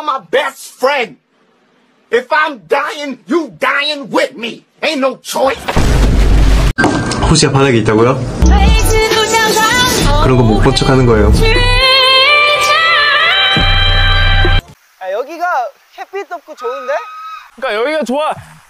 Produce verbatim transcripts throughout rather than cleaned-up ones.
my best friend. If I'm dying, you dying with me. Ain't no choice. 호시가 반하게 있다고요? 그런 거 못 본 척 하는 거예요. 아, 여기가 햇빛 덥고 좋은데? 그러니까 여기가 좋아.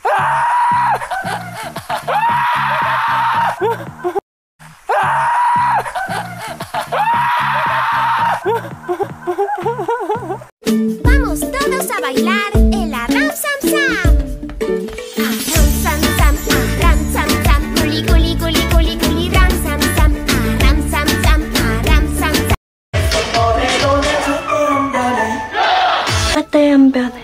Vamos todos a bailar el Aram Sam Sam. Aram Sam Sam, Aram Sam Sam. Guli guli guli guli guli ram Sam Sam. Aram Sam Sam, Aram Sam Sam. 절대 안 변해.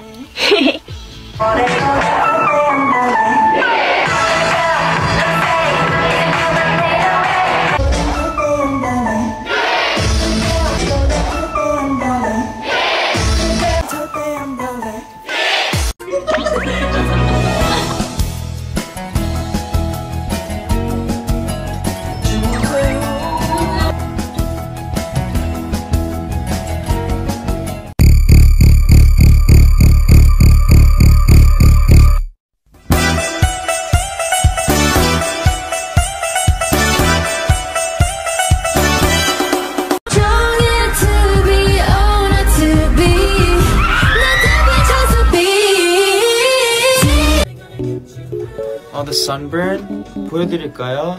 Oh, the sunburn? 보여드릴까요?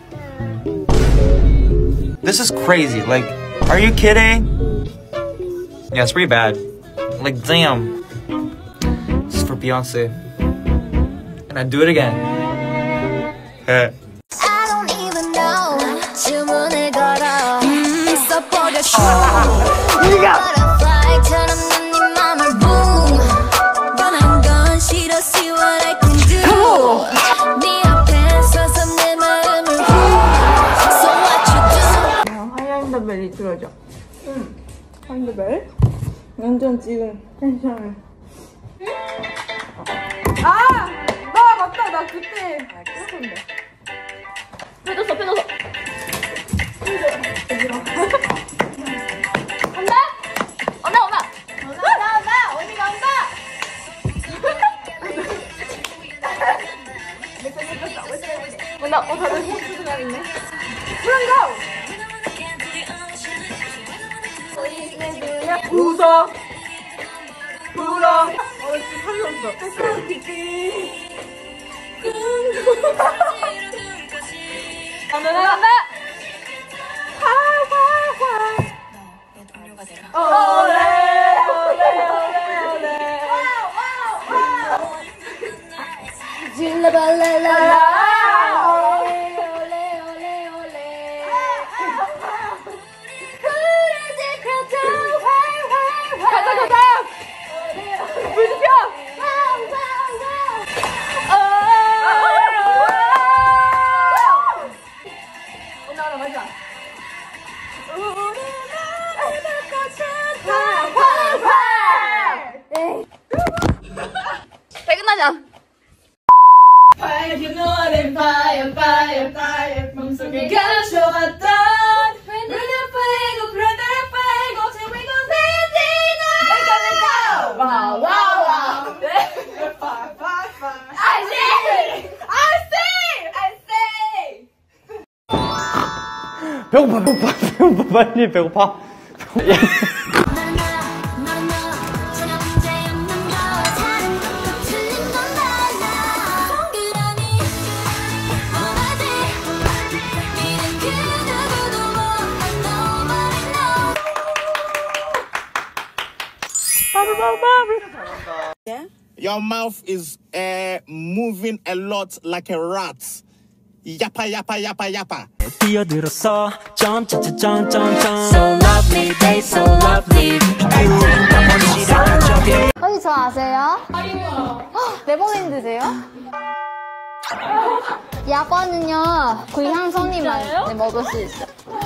This is crazy. Like, are you kidding? Yeah, it's pretty bad. Like, damn. This is for Beyonce. And I do it again. I don't even know. 주문을 걸어. 있어버려 쇼. Butterfly처럼 난 네 맘을 boom. 변한 건 싫어. See what I can do. 네 앞에 서서 내 마음을 So what you do? 하이엔더벨이 들어줘. 응. 하이엔더벨? 완전 지금 텐션을. 아! 나 맞다. 나 그때 끄는데. 빼줬어, 빼줬어. 간다? 온다, 온다. 온다, 온다, 온다. 어디가 온다? 온다, 어, 다들 호수도 가있네. 불안가! 웃어. 불어. 어, 지금 살이 없어. 간다, 간다! 화화화. 올레, 올레, 올레, 올레. 질라발랄라. 퇴근하자. 밝은 노래 fire fire fire 맘속에 가져왔던 Brother fire brother fire till we go dancing Let's go let's go wow wow wow fire fire fire I see I see I see 배고파, 배고파, 배고파, 빨리 배고파. Your mouth is uh, moving a lot like a rat. Yappa, yappa, yappa, yappa. 뛰어들었어 점점점점점 So lovely, they so lovely. 혹시 저 아세요? 아니요. 네버랜드세요? 약과는요 구향선이만 네, 먹을 수 있어.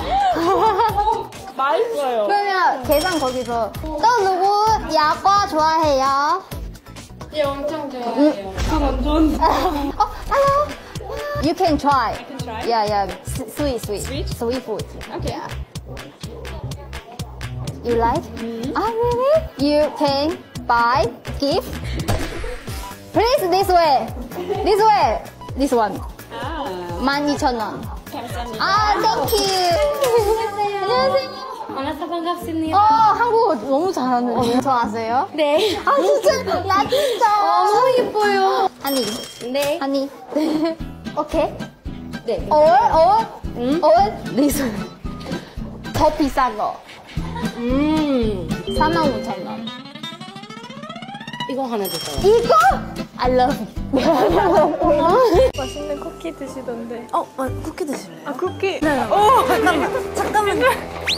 맛있어요. 그러면 계산 거기서 또 누구 약과 좋아해요? 예, 엄청 좋아해요. 저 완전. 어, hello. You can try. I can try? Yeah, yeah. S sweet, sweet. Sweet? Sweet food. Okay. Yeah. You like? Mm-hmm. Ah, really? You can buy gift. Please this way. This way. This one. 만 이천 원. 아, thank you. 안녕하세요. 만나서 반갑습니다. 어, 한국어 너무 잘하는데. 저 아세요? 네. 아, 진짜. 나 진짜. 너무 예뻐요. 아니. 네. 아니. 오케이. 네. 올, 올, 음? 올, 리스. 더 비싼 거. 음. 사만 오천 원. 이거 하나 주세요. 이거? I love you. 맛있는 쿠키 드시던데. 어, 아, 쿠키 드실래요? 아 쿠키. 네. 오, 잠깐만. 잠깐만요.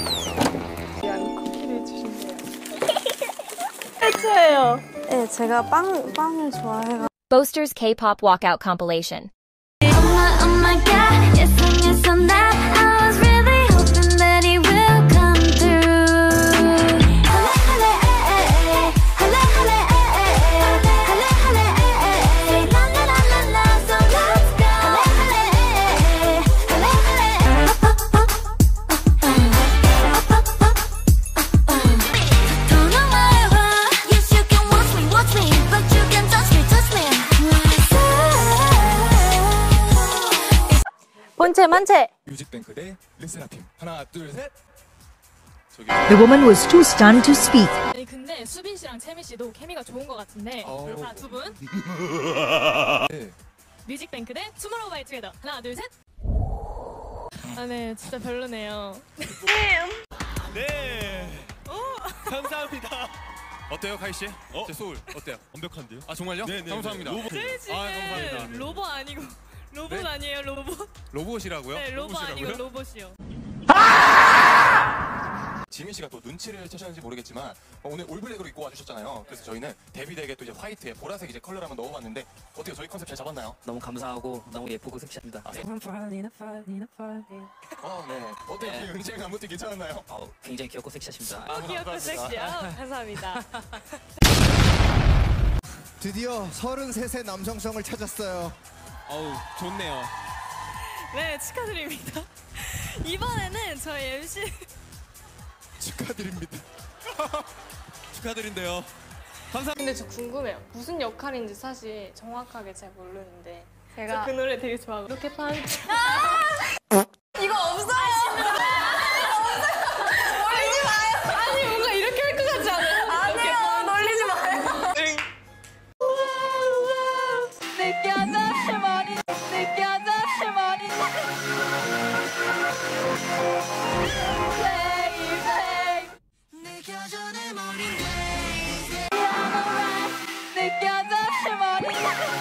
쿠키를 주신대요. 해줘요. 네, 제가 빵, 빵을 좋아해가지고. Boasters K-pop walkout compilation. Oh my, oh my god, yes and yes on that. I was really hoping that he will come through. Halle, halle, eh, eh, halle, halle, eh, eh, halle, halle, eh, eh, la la la la la, so let's go. Halle, halle, eh, halle, halle, don't know why, yes you can watch me, watch me, but you can touch me, touch me. 본체 만체. 뮤직뱅크 대 르세라핌. 하나, 둘, 셋. The woman was too stunned to speak. 아니 근데 수빈 씨랑 채미 씨도 케미가 좋은 것 같은데. 자, 두 분. 네. 뮤직뱅크 대 투모로우바이투게더. 하나, 둘, 셋. 아, 네, 진짜 별로네요. 네. 감사합니다. 어때요, 카이 씨? 어? 제 소울 어때요? 완벽한데요? 아 정말요? 네, 네. 감사합니다. 로봇. 아, 감사합니다. 로봇 아니고 로봇 네? 아니에요, 로봇. 로봇이라고요? 네, 로봇 로봇이라고요? 아니고 로봇이요. 지민 씨가 또 눈치를 채셨는지 모르겠지만 어, 오늘 올블랙으로 입고 와주셨잖아요. 그래서 저희는 데뷔덱에 또 이제 화이트에 보라색 이제 컬러를 한번 넣어봤는데 어때요? 저희 컨셉 잘 잡았나요? 너무 감사하고 너무 예쁘고 섹시합니다. 아, 네. 어, 네. 어때요? 네. 은지랑 안무티 괜찮았나요? 어, 굉장히 귀엽고 섹시하십니다. 어, 귀엽고 섹시요. 감사합니다. 드디어 서른세 세 남성성을 찾았어요. 어우, 좋네요. 네, 축하드립니다. 이번에는 저희 엠씨 축하드립니다. 축하드린대요. 감사합니다. 근데 저 궁금해요. 무슨 역할인지 사실 정확하게 잘 모르는데 제가 그 노래 되게 좋아하고 이렇게 판 이거 없어요. 놀리지 마요. 아니 뭔가 이렇게 할 것 같지 않아요? 아니에요. 놀리지 마요. 느껴져 내 머리 느껴져 내 머리 느껴져 내 머리 느껴져 내 머리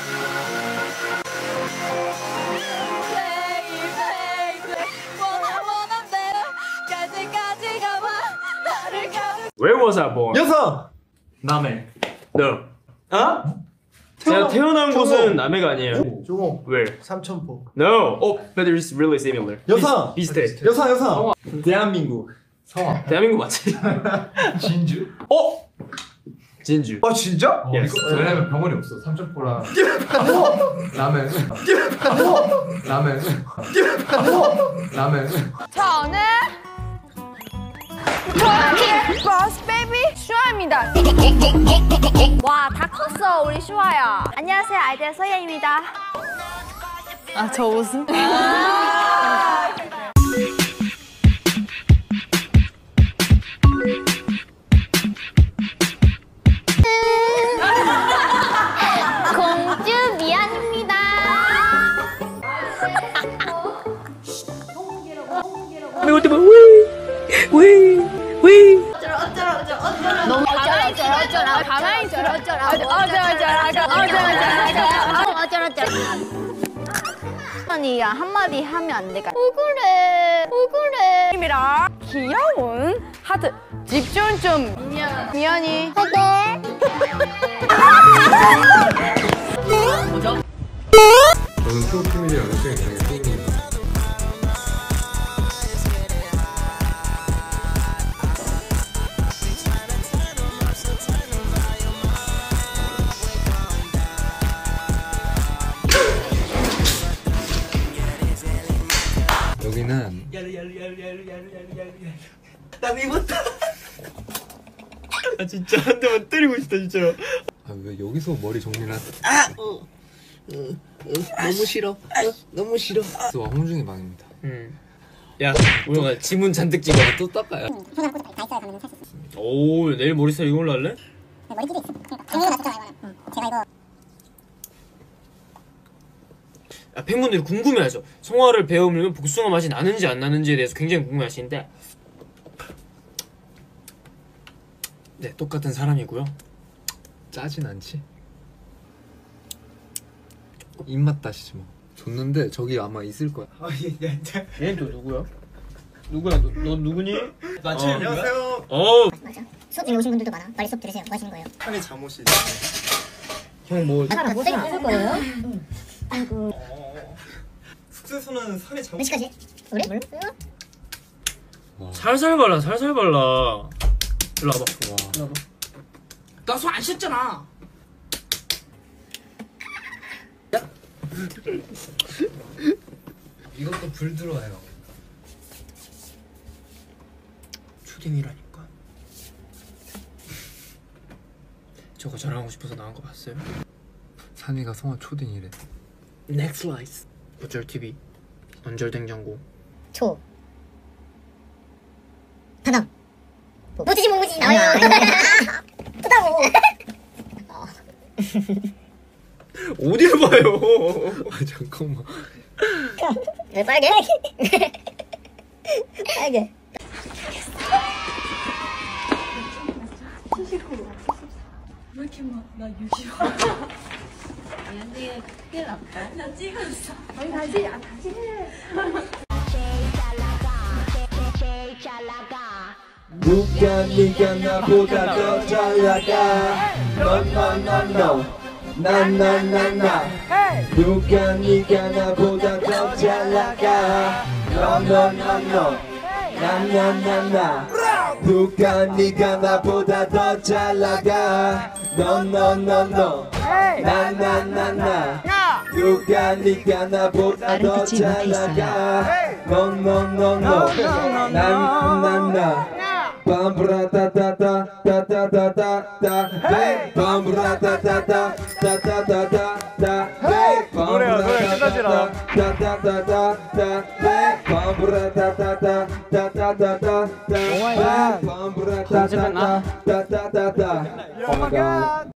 원하 원한 대로 까지까지 가봐 나를 가는 Where was I born? 여성! 남해. No. 어? 제가 태어난 곳은 남해가 아니에요. 종호. Where? 삼천포. No. Oh, but it's really similar. 여성! 비슷, 비슷해. 여성, 여성! 대한민국. 성화. 대한민국 맞지? 진주. 어? 진주. 아, 진짜? Yes. 왜냐면 병원이 없어. 삼천포랑. 라멘. 라멘. 라멘. 저는 저는 버스 베이비 슈아입니다. 와, 다 컸어 우리 슈아야. 안녕하세요, 아이들 서예입니다. 아, 저 옷은? 공주 미안입니다. 너무 어쩌라 어쩌라 어쩌라 가만히 들어 어쩌라 어쩌라 어쩌라 어쩌라 어쩌라 아니, 한마디 하면 안 될까? 억울해 억울해 입니다. 귀여운 하트. 집중 좀. 미안. 미안이. 되게 저는 프로필이 연습생이 되게 팬입니다. 여기는 나 미웠다. 진짜 한 대만 때리고 싶다 진짜. 아 왜 여기서 머리 정리를 하? 아! 어. 어, 어, 너무 싫어. 어, 너무 싫어. 와 홍중이 망입니다. 음. 야, 우영아 지문 잔뜩 찍어. 또 닦아요. 오, 내일 머리 스타일 이걸로 할래? 머리띠도 있어. 작년에 맞췄잖아 이거는. 제가 이거. 아, 팬분들이 궁금해하죠. 송화를 배우면 복숭아 맛이 나는지 안 나는지에 대해서 굉장히 궁금해하시는데, 네, 똑같은 사람이고요. 짜진 않지? 입맛 다시지 뭐. 줬는데 저기 아마 있을 거야. 아, 얘, 얘, 얘는 또 누구야? 누구야? 너, 너 누구니? 맞죠? 안녕하세요. 어. 맞아. 수업 중에 오신 분들도 많아. 빨리 수업 들으세요. 뭐 하시는 거예요? 한이 잠옷이. 형 뭐? 아, 뭐 하실 거예요? 아이고. 숙제에서는 산이 잠옷. 몇 시까지? 우리? 물? 살살 발라, 살살 발라. 일로 와봐. 일로 와봐. 나 손 안 씻잖아. 이것도 불 들어와요. 초딩이라니까. 저거 자랑하고 싶어서 나온 거 봤어요? 산이가 성화 초딩이래. Next Life. 어쩔 티비. 언절 냉장고. 초. 바닥. 뭐지지 뭐지 나와요. 크다고. 어디를 봐요? 아 잠깐만. 왜 빨개? 빨개. 왜 이렇게 막 나 유시워? 얘한테 큰일 났다. 나 찍었어. 아니 다시 아 다시 해. 누가 네가 나보다 더 잘 나가. No no no no. 나 나 나 나. 누가 네가 나보다 더 잘 나가. No no no no. 나 나 나 나. 누가 네가 나보다 더 잘 나가. No no no no. 나 나 나 나. 누가 네가 나보다 더 잘 나가. No no no no. 나 나 나. 밤브라다다다 다다다다다 밤브라다다다 다다다다다 밤브라다다다 다다다다다 밤브라다다다 다다다다다 밤브라다다다 다다다다.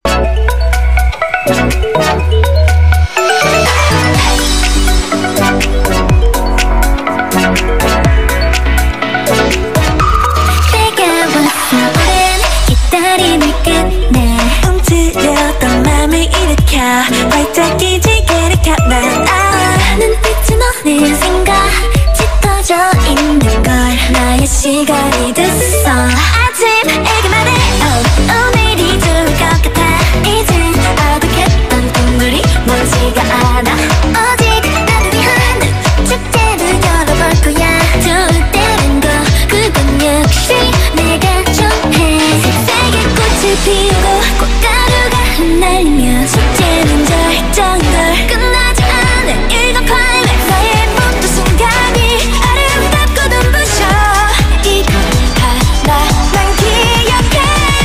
기다림을 끝내 움츠렸던 맘을 일으켜 발작기지개를 켜난 아 눈빛이 너의 생각 짙어져 있는 걸 나의 시간이 됐어 아침에게 말해 oh, 오늘이 좋을 것 같아 이젠 어둑했던 꿈들이 멀지가 않아 오직 나를 위한 축제를 열어볼 거야 좋을 때는 거 그건 역시 내가 좋아해 색색의 꽃을 피우고 꽃가루가 흩날리며 축제는 절정걸 끝나지 않은 일과팔회 나의 모든 순간이 아름답고 눈부셔 이거 하나만 기억해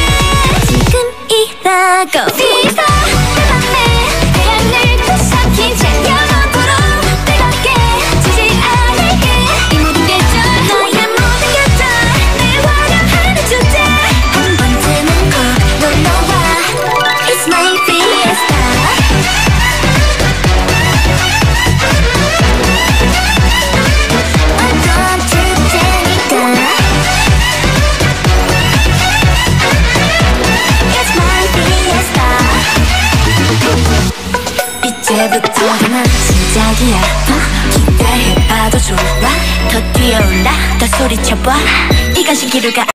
지금이라고 시선 내 맘에 태양을 부석힌 채 영원토록 뜨겁게 지지 않을게 이 모든 게 전 너의 모든 게 전 늘 화려하는 주제 한 번쯤은 꼭 놀러와 It's my fiesta 완전 축제니까 It's my fiesta 이제부터가 난 시작이야 더 기대해봐도 좋아 더 뛰어올라 더 소리쳐봐 이건 신기루가